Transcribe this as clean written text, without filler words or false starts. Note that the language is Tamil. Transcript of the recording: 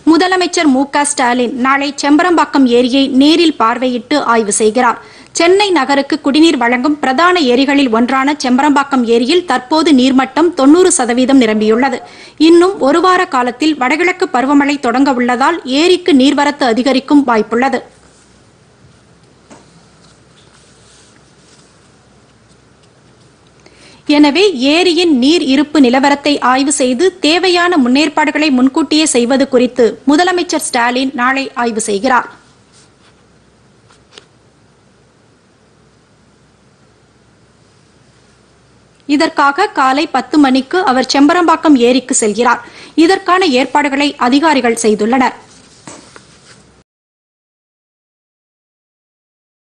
முதலமைச்சர் மு.க.ஸ்டாலின் நாளை செம்பரம்பாக்கம் ஏரியை நேரில் பார்வையிட்டு ஆய்வு செய்கிறார். சென்னை நகருக்கு குடிநீர் வழங்கும் பிரதான ஏரிகளில் ஒன்றான செம்பரம்பாக்கம் ஏரியில் தற்போது நீர்மட்டம் 90% நிரம்பியுள்ளது. இன்னும் ஒரு வார காலத்தில் வடகிழக்கு பருவமழை தொடங்க உள்ளதால் ஏரிக்கு நீர்வரத்து அதிகரிக்கும் வாய்ப்புள்ளது. எனவே ஏரியின் நீர் இருப்பு நிலவரத்தை ஆய்வு செய்து தேவையான முன்னேற்பாடுகளை முன்கூட்டியே செய்வது குறித்து முதலமைச்சர் ஸ்டாலின் நாளை ஆய்வு செய்கிறார். இதற்காக காலை 10 மணிக்கு அவர் செம்பரம்பாக்கம் ஏரிக்கு செல்கிறார். இதற்கான ஏற்பாடுகளை அதிகாரிகள் செய்துள்ளனர்.